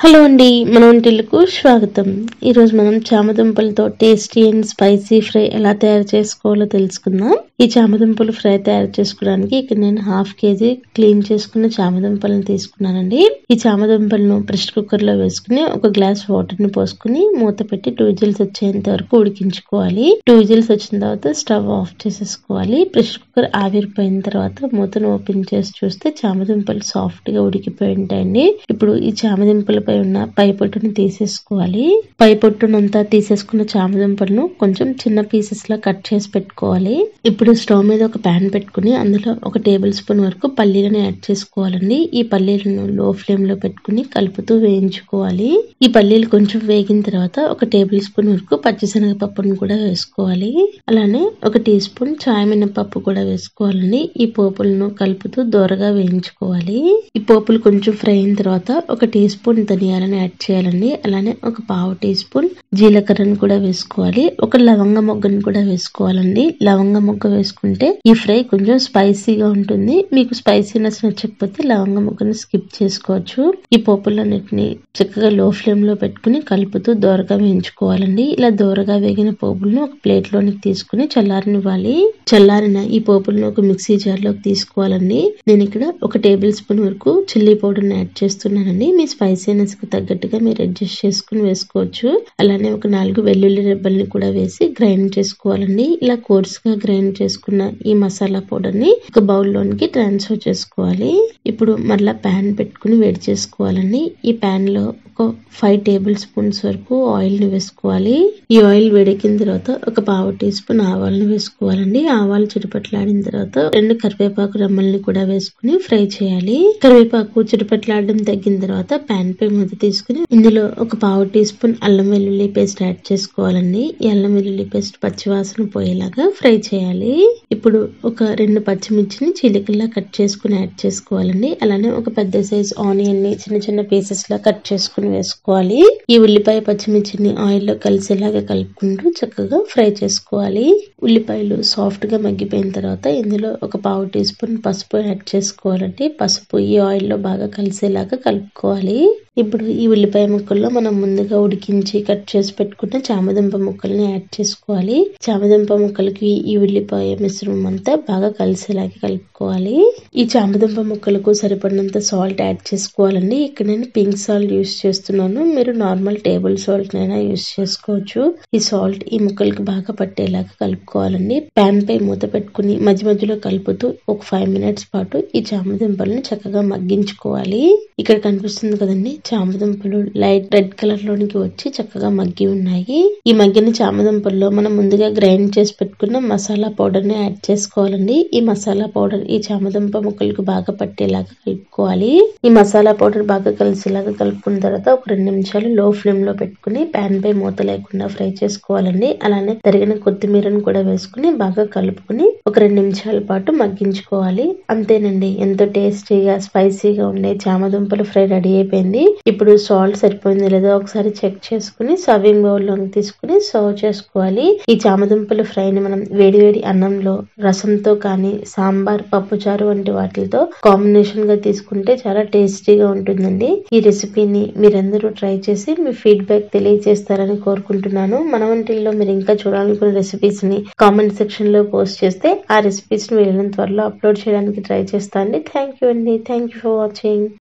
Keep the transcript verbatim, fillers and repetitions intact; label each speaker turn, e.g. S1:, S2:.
S1: Hello అండి, మన వంటిల్లుకు స్వాగతం. ఈరోజు మనం చామదుంపలతో టేస్టీ అండ్ స్పైసీ ఫ్రై ఎలా తయారు చేసుకోవాలో తెలుసుకుందాం. ఈ చామదుంపలు ఫ్రై తయారు చేసుకోవడానికి ఇక్కడ నేను హాఫ్ కేజీ క్లీన్ చేసుకున్న చామదుంపలను తీసుకున్నానండి. ఈ చామదుంపలను ప్రెషర్ కుక్కర్ లో వేసుకుని ఒక గ్లాస్ వాటర్ ని పోసుకుని మూత పెట్టి టూ విజిల్స్ వచ్చేంత వరకు ఉడికించుకోవాలి. టూ విజిల్స్ వచ్చిన తర్వాత స్టవ్ ఆఫ్ చేసేసుకోవాలి. ప్రెషర్ కుక్కర్ ఆవిరిపోయిన తర్వాత మూతను ఓపెన్ చేసి చూస్తే చామదుంపలు సాఫ్ట్ గా ఉడికిపోయి ఉంటాయండి. ఇప్పుడు ఈ చామదుంపల పై ఉన్న పై పొట్టును తీసేసుకోవాలి. పై పొట్టునంతా తీసేసుకున్న చామదుంపలను కొంచెం చిన్న పీసెస్ లా కట్ చేసి పెట్టుకోవాలి. ఇప్పుడు స్టవ్ మీద ఒక ప్యాన్ పెట్టుకుని అందులో ఒక టేబుల్ స్పూన్ వరకు పల్లీలను యాడ్ చేసుకోవాలండి. ఈ పల్లీలను లో ఫ్లేమ్ లో పెట్టుకుని కలుపుతూ వేయించుకోవాలి. ఈ పల్లీలు కొంచెం వేగిన తర్వాత ఒక టేబుల్ స్పూన్ వరకు పచ్చిశనగపప్పును కూడా వేసుకోవాలి. అలానే ఒక టీ స్పూన్ చాయ్ మినపప్పు కూడా వేసుకోవాలండి. ఈ పోపులను కలుపుతూ దోరగా వేయించుకోవాలి. ఈ పోపులు కొంచెం ఫ్రై అయిన తర్వాత ఒక టీ స్పూన్ ధనియాలను యాడ్ చేయాలండి. అలానే ఒక పావు టీ స్పూన్ జీలకర్రను కూడా వేసుకోవాలి. ఒక లవంగ మొగ్గను కూడా వేసుకోవాలండి. లవంగ మొగ్గ వేసుకుంటే ఈ ఫ్రై కొంచెం స్పైసీగా ఉంటుంది. మీకు స్పైసీనెస్ నచ్చకపోతే లవంగ మొగ్గను స్కిప్ చేసుకోవచ్చు. ఈ పోపులన్నిటిని చక్కగా లో ఫ్లేమ్ లో పెట్టుకుని కలుపుతూ దోరగా వేయించుకోవాలండి. ఇలా దోరగా వేగిన పోపులను ఒక ప్లేట్ లోనికి తీసుకుని చల్లారనివ్వాలి. చల్లారిన ఈ పోపులను ఒక మిక్సీ జార్ లోకి తీసుకోవాలండి. నేను ఇక్కడ ఒక టేబుల్ స్పూన్ వరకు చిల్లీ పౌడర్ ని యాడ్ చేస్తున్నానండి. మీ స్పైసీనెస్ కు తగ్గట్టుగా మీరు అడ్జస్ట్ చేసుకుని వేసుకోవచ్చు. అలానే ఒక నాలుగు వెల్లుల్లి రెబ్బల్ని కూడా వేసి గ్రైండ్ చేసుకోవాలండి. ఇలా కోర్స్ గా గ్రైండ్ చేసుకున్న ఈ మసాలా పౌడర్ ని ఒక బౌల్ లోనికి ట్రాన్స్ఫర్ చేసుకోవాలి. ఇప్పుడు మరలా ప్యాన్ పెట్టుకుని వేడి చేసుకోవాలండి. ఈ ప్యాన్ లో ఒక ఫైవ్ టేబుల్ స్పూన్స్ వరకు ఆయిల్ ని వేసుకోవాలి. ఈ ఆయిల్ వేడెక్కిన తర్వాత ఒక పావు టీ స్పూన్ ఆవాలను వేసుకోవాలండి. ఆవాలు చిటపట్లాడిన తర్వాత రెండు కరివేపాకు రెమ్మల్ని కూడా వేసుకుని ఫ్రై చేయాలి. కరివేపాకు చిటపట్లాడడం తగ్గిన తర్వాత ప్యాన్ పై మూత తీసుకుని ఇందులో ఒక పావు టీ స్పూన్ అల్లం వెల్లుల్లి పేస్ట్ యాడ్ చేసుకోవాలండి. ఈ అల్లం వెల్లుల్లి పేస్ట్ పచ్చివాసన పోయేలాగా ఫ్రై చేయాలి. ఇప్పుడు ఒక రెండు పచ్చిమిర్చిని చీలికల్లా కట్ చేసుకుని యాడ్ చేసుకోవాలండి. అలానే ఒక పెద్ద సైజ్ ఆనియన్ ని చిన్న చిన్న పీసెస్ లా కట్ చేసుకుని వేసుకోవాలి. ఈ ఉల్లిపాయ పచ్చిమిర్చిని ఆయిల్ లో కలిసేలాగా కలుపుకుంటూ చక్కగా ఫ్రై చేసుకోవాలి. ఉల్లిపాయలు సాఫ్ట్ గా మగ్గిపోయిన తర్వాత ఇందులో ఒక పావు టీ స్పూన్ పసుపు యాడ్ చేసుకోవాలండి. పసుపు ఈ ఆయిల్ లో బాగా కలిసేలాగా కలుపుకోవాలి. ఇప్పుడు ఈ ఉల్లిపాయ ముక్కల్లో మనం ముందుగా ఉడికించి కట్ చేసి పెట్టుకున్న చామదుంప ముక్కల్ని యాడ్ చేసుకోవాలి. చామదుంప ముక్కలకి ఈ ఉల్లిపాయ మిశ్రమం అంతా బాగా కలిసేలాగా కలుపుకోవాలి. ఈ చామదుంప ముక్కలకు సరిపడినంత సాల్ట్ యాడ్ చేసుకోవాలండి. ఇక్కడ నేను పింక్ సాల్ట్ యూస్ చేస్తున్నాను. మీరు నార్మల్ టేబుల్ సాల్ట్ నైనా యూస్ చేసుకోవచ్చు. ఈ సాల్ట్ ఈ ముక్కలకి బాగా పట్టేలాగా కలుపుకోవాలండి. ప్యాన్ పై మూత పెట్టుకుని మధ్య మధ్యలో కలుపుతూ ఒక ఫైవ్ మినిట్స్ పాటు ఈ చామదుంపలను చక్కగా మగ్గించుకోవాలి. ఇక్కడ కనిపిస్తుంది కదండి, చామదుంపలు లైట్ రెడ్ కలర్ లోనికి వచ్చి చక్కగా మగ్గి ఉన్నాయి. ఈ మగ్గిన చామదుంపల్లో మనం ముందుగా గ్రైండ్ చేసి పెట్టుకున్న మసాలా పౌడర్ ని యాడ్ చేసుకోవాలండి. ఈ మసాలా పౌడర్ ఈ చామదుంప ముక్కలకు బాగా పట్టేలాగా కలుపుకోవాలి. ఈ మసాలా పౌడర్ బాగా కలిసేలాగా కలుపుకున్న తర్వాత ఒక రెండు నిమిషాలు లో ఫ్లేమ్ లో పెట్టుకుని ప్యాన్ పై మూత లేకుండా ఫ్రై చేసుకోవాలండి. అలానే తరిగిన కొత్తిమీరను కూడా వేసుకుని బాగా కలుపుకుని ఒక రెండు నిమిషాల పాటు మగ్గించుకోవాలి. అంతేనండి, ఎంతో టేస్టీగా స్పైసీగా ఉండే చామదుంపలు ఫ్రై రెడీ అయిపోయింది. ఇప్పుడు సాల్ట్ సరిపోయింది లేదో ఒకసారి చెక్ చేసుకుని సర్వింగ్ బౌల్ లోకి తీసుకుని సర్వ్ చేసుకోవాలి. ఈ చామదుంపల ఫ్రై ని మనం వేడి వేడి అన్నంలో రసంతో కానీ సాంబార్ పప్పుచారు వంటి వాటితో కాంబినేషన్ గా తీసుకుంటే చాలా టేస్టీగా ఉంటుందండి. ఈ రెసిపీని మీరందరూ ట్రై చేసి మీ ఫీడ్బ్యాక్ తెలియజేస్తారని కోరుకుంటున్నాను. మన వంటిల్లో మీరు ఇంకా చూడాలనుకున్న రెసిపీస్ ని కామెంట్ సెక్షన్ లో పోస్ట్ చేస్తే ఆ రెసిపీస్ ని వీలైనంత త్వరలో అప్లోడ్ చేయడానికి ట్రై చేస్తాను. థ్యాంక్ యూ అండి. Thank you for watching.